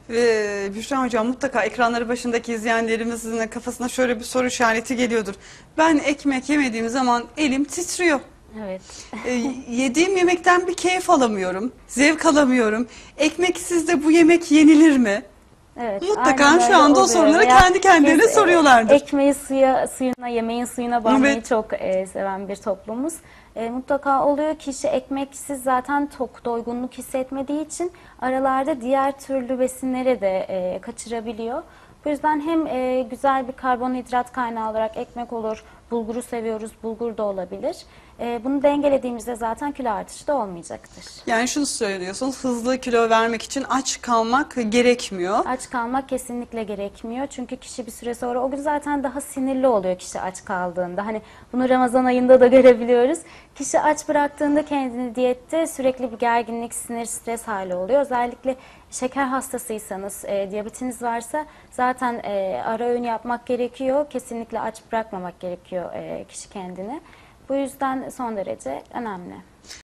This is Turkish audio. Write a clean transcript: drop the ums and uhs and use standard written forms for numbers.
Büşra Hocam, mutlaka ekranları başındaki izleyenlerimizin kafasına şöyle bir soru işareti geliyordur. Ben ekmek yemediğim zaman elim titriyor. Evet. Ee, Yediğim yemekten bir keyif alamıyorum, zevk alamıyorum. Ekmeksiz de bu yemek yenilir mi? Evet, Mutlaka aynen şu öyle anda o oluyor. soruları Veya kendi kendilerine biz, soruyorlardır. ekmeği suyuna, yemeğin suyuna banmayı Evet. çok seven bir toplumuz. Mutlaka oluyor, kişi ekmeksiz zaten tok, doygunluk hissetmediği için aralarda diğer türlü besinleri de kaçırabiliyor. Bu yüzden hem güzel bir karbonhidrat kaynağı olarak ekmek olur, bulguru seviyoruz, bulgur da olabilir. Bunu dengelediğimizde zaten kilo artışı da olmayacaktır. Yani şunu söylüyorsunuz, hızlı kilo vermek için aç kalmak gerekmiyor. Aç kalmak kesinlikle gerekmiyor. Çünkü kişi bir süre sonra o gün zaten daha sinirli oluyor kişi aç kaldığında. Hani bunu Ramazan ayında da görebiliyoruz. Kişi aç bıraktığında kendini diyette sürekli bir gerginlik, sinir, stres hali oluyor. Özellikle şeker hastasıysanız, diyabetiniz varsa zaten ara öğün yapmak gerekiyor. Kesinlikle aç bırakmamak gerekiyor kişi kendini. Bu yüzden son derece önemli.